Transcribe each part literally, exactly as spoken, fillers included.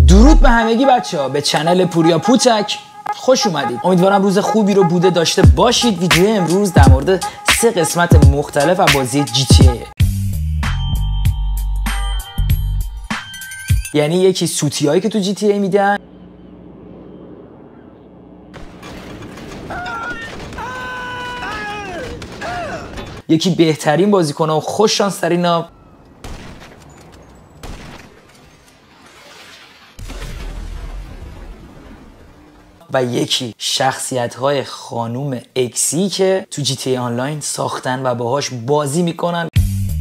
درود به همگی بچه ها، به چنل پوریا پوتک خوش اومدید. امیدوارم روز خوبی رو بوده داشته باشید. ویدیو امروز در مورد سه قسمت مختلف از بازی جی تی ای، یعنی یکی سوتی هایی که تو جی تی ای میدن، یکی بهترین بازیکن‌ها و خوش شانس ترینا، و یکی شخصیت‌های خانوم اکسی که تو جی تی ای آنلاین ساختن و باهاش بازی میکنن.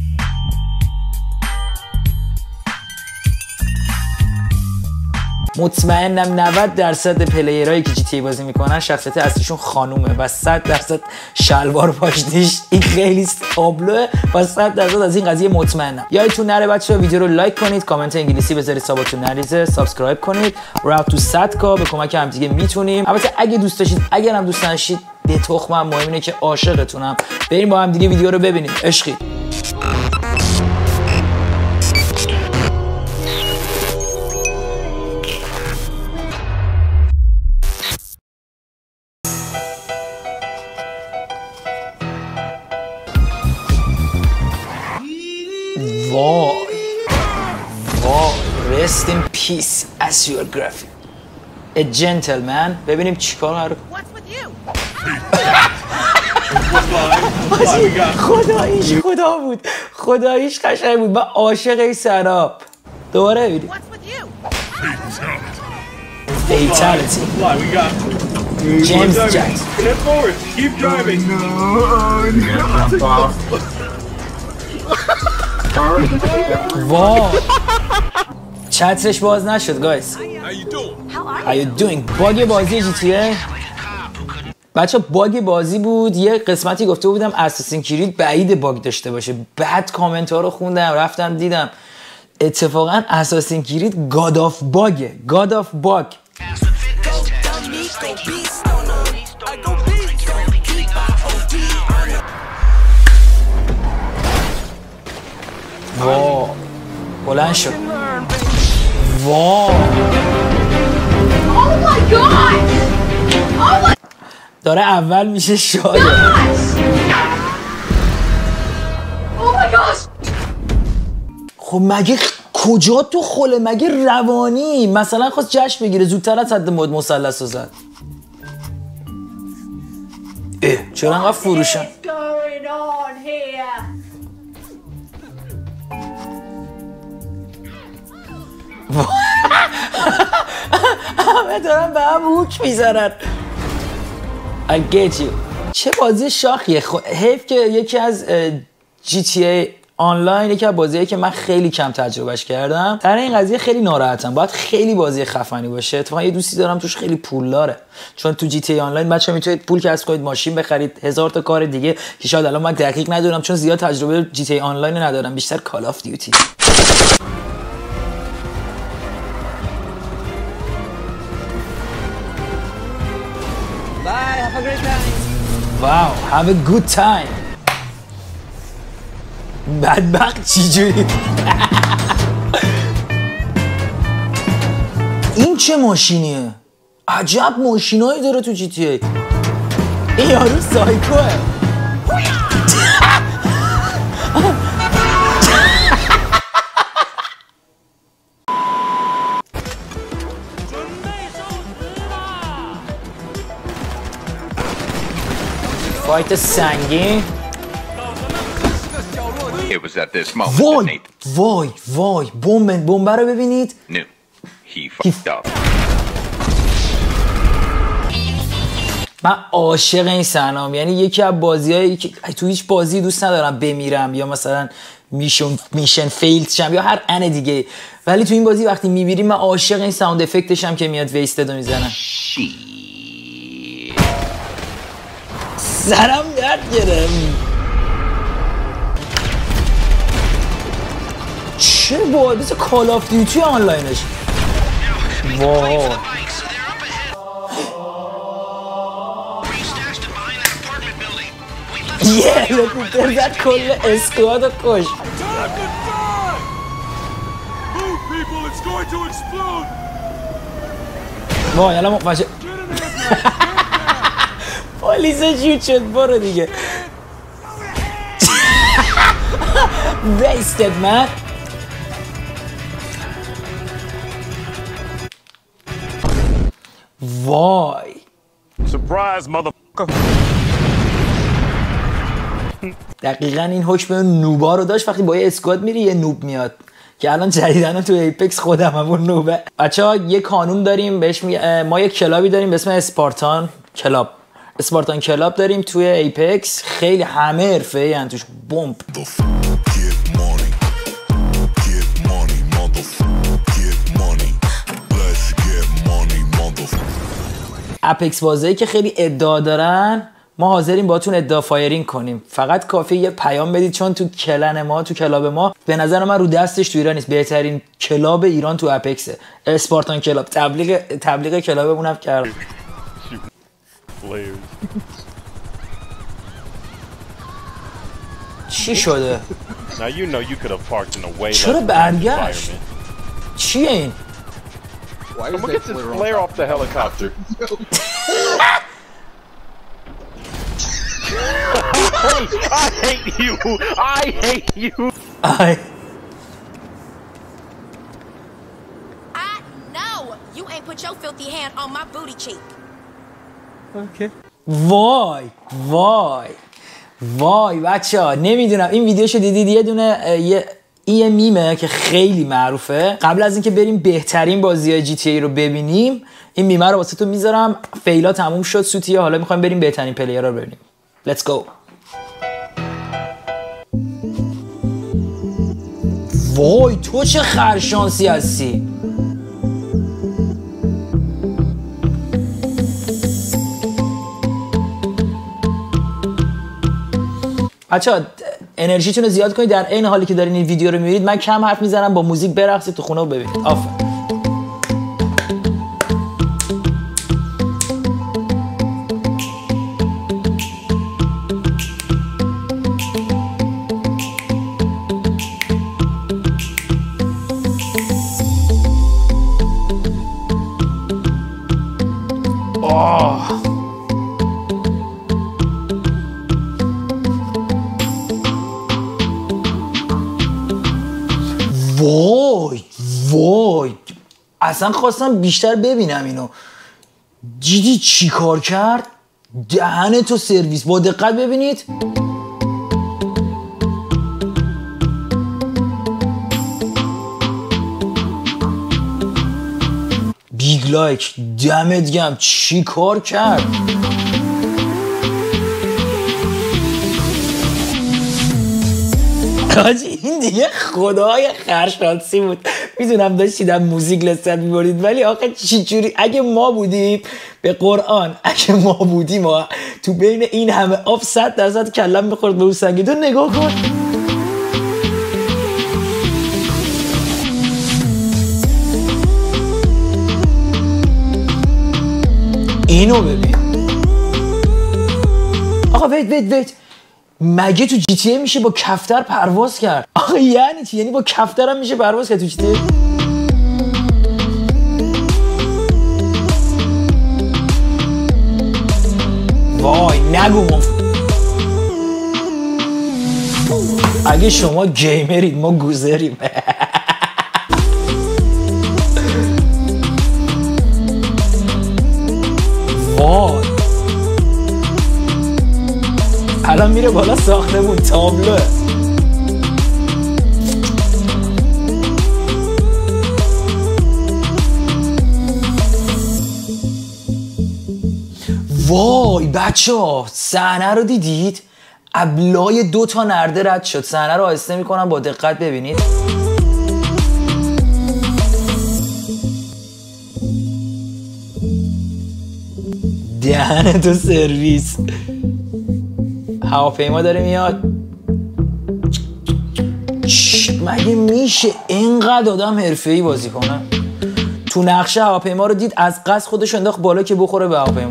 مطمئنم نود درصد پلیرهایی که جی تی ای بازی میکنن شخصیت اصلیشون خانومه و صد درصد شلوار پاشنیش این خیلی تابلوه و صد درصد از این قضیه مطمئنم. یادتون نره بچه‌ها ویدیو رو لایک کنید، کامنت انگلیسی بذارید، سابتون نریزه، سابسکرایب کنید. راو تو صد کا به کمک هم دیگه میتونیم. البته اگه دوست داشتید، اگر هم دوست نداشتید، به تخمم، مهم اینه که عاشقتونم. بریم با هم دیگه ویدیو رو ببینیم. عشقی. وای وای rest in peace Asiography a gentleman. ببینیم چیکار رو خداییش خدا بود، خداییش قشنگ بود. من عاشق این سراب. دوباره ببینیم Fatality James Jackson. واو چترش باز نشد گایز. How you doing؟ باگ بازی جی تی ای بچه، باگ بازی بود. یه قسمتی گفته بودم اساسین کرید بعید باگ داشته باشه. بعد کامنت ها رو خوندم، رفتم دیدم اتفاقا اساسین کرید گاد آف باگه. گاد آف باگ. واو بلند شد. واو داره اول میشه شاید. خب مگه کجا تو خله؟ مگه روانی مثلا خواست جشن بگیره زودتر از حد مد مثلث رو زد. اه چرا انقدر فروشن؟ همه دارن به هم هوک میزنن. I get you. چه بازی شاخیه. خب حیف که یکی از جی تی ای آنلاین، یکی از بازیایی که من خیلی کم تجربهش کردم، در این قضیه خیلی ناراحتم. باید خیلی بازی خفنی باشه. اتفاقا یه دوستی دارم توش خیلی پولداره، چون تو جی تی ای آنلاین بچه‌ها میتونید پول کسب کنید، ماشین بخرید، هزار تا کار دیگه که شاید الان من دقیق ندونم چون زیاد تجربه جی تی ای آنلاین ندارم، بیشتر کال آف دیوتی. Bye, have a great time. Wow, have a good time. بدبخت چی جوری؟ این چه ماشینیه؟ عجب ماشینایی داره تو جی تی ای. این یارو سایکوه. فایت سنگین. It was at this moment وای that Nathan وای وای بمب بمب رو ببینید. knew he fucked up. من عاشق این صحنه‌ام. یعنی یکی از بازیایی که تو هیچ بازی دوست ندارم بمیرم یا مثلا میشن میشن فیلد شم یا هر ان دیگه، ولی تو این بازی وقتی میمیریم من عاشق این ساوند افکتش هم که میاد ویستد میزنن. سرم درد گرفت. چه باید مثل کال آف دیوتی آنلاینش. واو یه لکوتر زد کل اسکواد رو کش. وای الان مفاجئ پلیس شوت شد برو دیگه wasted man وای surprise motherfucker. دقیقا این حکم نوبا رو داشت. وقتی با یه اسکواد میری یه نوب میاد که الان جدیدن تو ایپکس خودم همون نوبه. بچه‌ها یه قانون داریم بهش میگه، ما یه کلابی داریم به اسم اسپارتان کلاب، اسپارتان کلاب داریم توی ایپکس. خیلی همه حرفه‌ای ان توش بمب. اپکس بازایی که خیلی ادعا دارن ما حاضریم باتون ادعا فایرینگ کنیم، فقط کافی یه پیام بدید، چون تو کلن ما تو کلاب ما به نظر من رو دستش تو ایران نیست، بهترین کلاب ایران تو اپکسه، اسپارتان کلاب. تبلیغ تبلیغ کلابمونم کرد. چی شده؟ چرا برگشت؟ چیه این؟ Someone get this flare off the helicopter. I hate you. I hate you. I. I know you ain't put your filthy hand on my booty cheek. Okay. وای وای وای بچه‌ها نمیدونم این ویدیوشو دیدید؟ یه دونه یه این یه میمه که خیلی معروفه. قبل از اینکه بریم بهترین بازی‌های جی تی ای رو ببینیم این میمه رو واسه تو میذارم. فیلا تموم شد سوتیه، حالا میخوایم بریم بهترین پلیرها رو ببینیم. Let's go. وای تو چه خرشانسی هستی. بچه‌ها انرژیتون رو زیاد کنید، در عین حالی که دارین این ویدیو رو میبینید من کم حرف میزنم، با موزیک برقصید تو خونه و ببینید. آفرین. آه وای وای اصلا خواستم بیشتر ببینم اینو. دیدی چی کار کرد؟ دهن تو سرویس. با دقت ببینید. بیگ لایک دمت گم. چی کار کرد؟ حاجی این دیگه خدای خرشانسی بود. میدونم داشتیدم موزیک لذت میبرید ولی آخه چی جوری اگه ما بودیم به قرآن اگه ما بودیم ما تو بین این همه آف صد درصد کلم میخورد به اون سنگی. تو نگاه کن اینو ببین. آقا ویت ویت ویت مگه تو جی تی ای میشه با کفتر پرواز کرد؟ آخه یعنی چی؟ یعنی با کفتر هم میشه پرواز کرد تو جی تی ای؟ وای نگو ما اگه شما گیمرید ما گوزریم. وای الان میره بالا ساختمون تابلوه. وای بچه ها صحنه رو دیدید؟ ابلای دو تا نرده رد شد. صحنه رو آهسته میکنم با دقت ببینید. دهن تو سرویس. هواپیما داره میاد. مگه میشه اینقدر آدم حرفه‌ای بازی کنه؟ تو نقشه هواپیما رو دید از قصد خودش انداخت بالا که بخوره به هواپیما.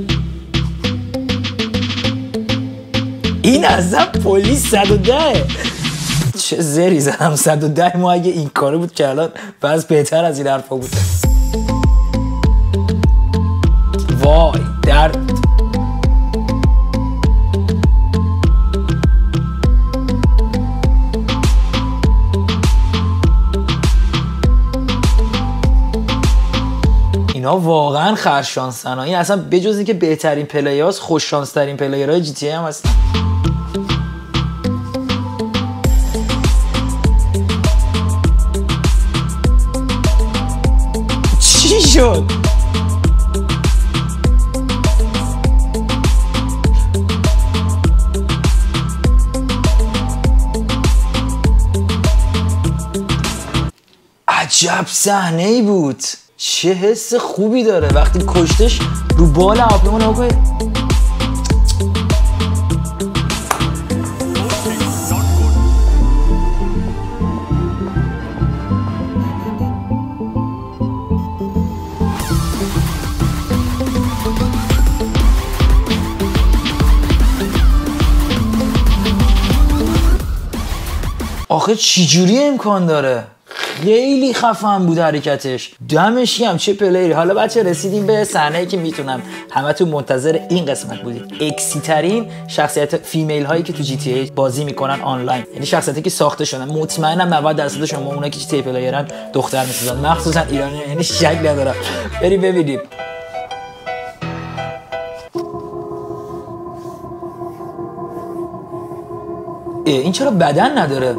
این اصلا پلیس صد و ده. چه زری زدم صد و ده. ما اگه این کاره بود که الان بس بهتر از این حرفا بود. وای درد. اینا واقعا خرشانسن. این اصلا بجز اینکه بهترین پلیاس، خوش شانس ترین پلیرهای جی تی ای هم هستن. چی شد؟ عجب صحنه ای بود. چه حس خوبی داره وقتی کشتش رو بال هواپیما. نگاه کنید. آخه چجوری امکان داره؟ خیلی خفن بود حرکتش. دمش گرم. چه پلیری. حالا بچه رسیدیم به صحنه‌ای که میتونم همتون منتظر این قسمت بودید. اکسی ترین شخصیت فیمیل هایی که تو جی تی ای بازی میکنن آنلاین، یعنی شخصیتی که ساخته شدن. مطمئنم نود درصد شما اونایی که جی تی ای پلیرن دختر میسازن، مخصوصا ایرانی، یعنی شک ندارم. بریم ببینیم. این چرا بدن نداره؟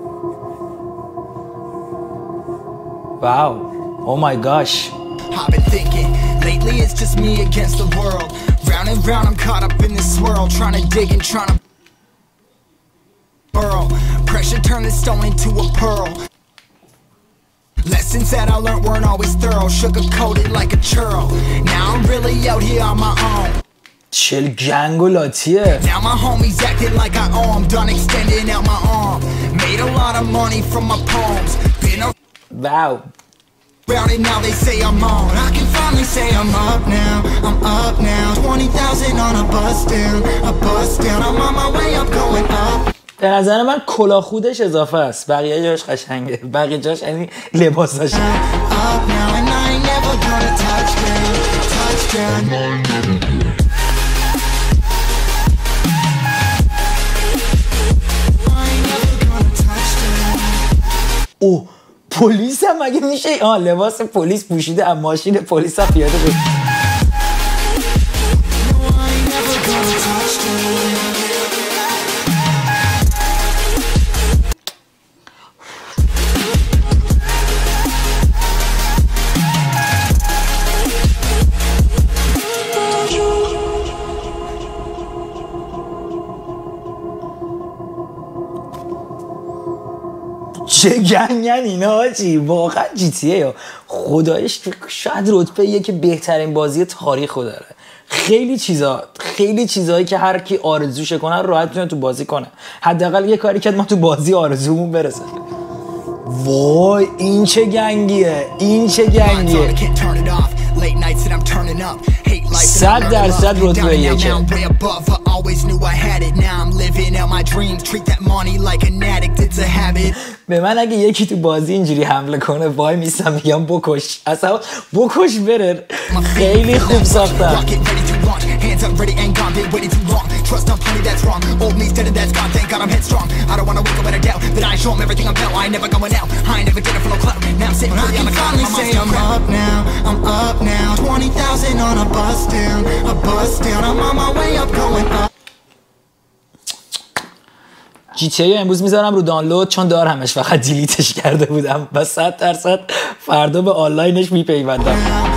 Wow. Oh my gosh. I've been thinking, lately it's just me against the world. Round and round I'm caught up in this swirl, trying to dig and trying to burrow. Pressure turned this stone into a pearl. Lessons that I learned weren't always thorough, sugar-coated like a churro. Now I'm really out here on my own. چل گنگ و لاتیه. Now my homies acting like I owe 'em, done extending out my arm. Made a lot of money from my poems. Been a Wow. Around it now they say I'm on. I can finally say I'm up now. I'm up now. twenty thousand on a bus down. A bus down. I'm on my way up going up. به نظر من کلاه خودش اضافه است. بقیه جاش قشنگه. بقیه جاش یعنی لباساش. Up now and I ain't never gonna touch down. Touch down. اوه پلیس هم مگه میشه؟ آه لباس پلیس پوشیده، اما ماشین پلیس هم پیاده بود. چه گنگن اینا حاجی. واقعا جی تی ای خدایش شاید رتبه یکی بهترین بازی تاریخ داره. خیلی چیزا خیلی چیزایی که هر کی آرزوش کنه راحت میتونه تو بازی کنه. حداقل یه کاری که ما تو بازی آرزومون برسه. وای این چه گنگیه. این چه گنگیه. صد درصد رتبه یکه. به من اگه یکی تو بازی اینجوری حمله کنه وای میستم میگم بکش. اصلا بکش بره. خیلی خوب ساختن. جی تی ای امروز میذارم رو دانلود چون دارمش، فقط دیلیتش کرده بودم و صد درصد فردا به آنلاینش میپیوندم.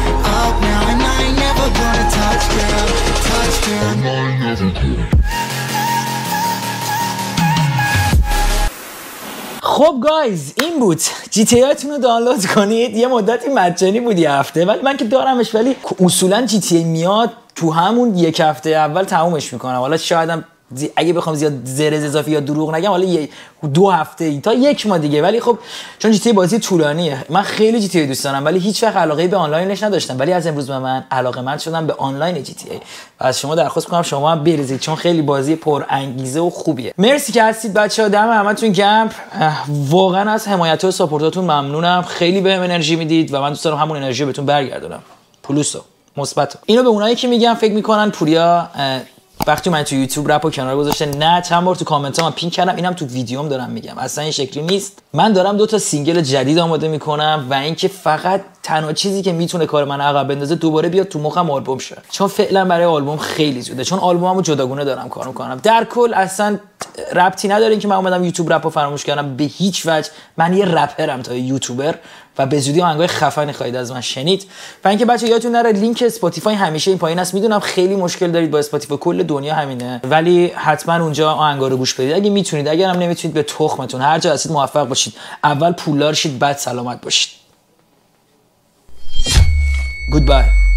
خب گایز این بود. جی تی ای تون رو دانلود کنید. یه مدتی مجانی بود یه هفته، ولی من که دارمش، ولی اصولا جی تی ای میاد تو همون یک هفته اول تمومش میکنم. حالا شایدم اگه بخوام زیاد زرز اضافی یا دروغ نگم حالا یه دو هفته ای تا یک ماه دیگه، ولی خب چون جی تی ای بازی طولانیه. من خیلی جی تی ای دوست دارم ولی هیچ وقت علاقه به آنلاینش نداشتم، ولی از امروز به من علاقه‌مند شدم به آنلاین جی تی ای و از شما درخواست می‌کنم شما هم بریزید چون خیلی بازی پر انگیزه و خوبیه. مرسی که هستید بچه‌ها. دم همتون گرم. واقعا از حمایت و ساپورتاتون ممنونم. خیلی بهم انرژی میدید و من دوست دارم همون انرژی بهتون برگردونم. پلوسو. مثبت. اینو به اونایی که میگن فکر میکنن پوریا وقتی من تو یوتیوب رپو کنار گذاشته، نه چند بار تو کامنت ها من پین کردم، اینم تو ویدیوم دارم میگم، اصلا این شکلی نیست. من دارم دو تا سینگل جدید آماده میکنم و اینکه فقط تنها چیزی که میتونه کار من عقب بندازه دوباره بیاد تو مخم آلبوم شه، چون فعلا برای آلبوم خیلی زوده، چون آلبوممو جداگونه دارم کار میکنم. در کل اصلا ربطی نداره که من اومدم یوتیوب رپو فراموش کردم، به هیچ وجه. من یه رپرم تا یوتیوبر و به زودی آهنگای خفنی خواهید از من شنید. و اینکه بچه یادتون نره لینک اسپاتیفای همیشه این پایین است. میدونم خیلی مشکل دارید با اسپاتیفای، کل دنیا همینه، ولی حتما اونجا آهنگا رو گوش بدید اگه میتونید. اگرم نمیتونید به تخمتون، هر جا هستید موفق باشید. اول پولدار شید بعد سلامت باشید. Goodbye.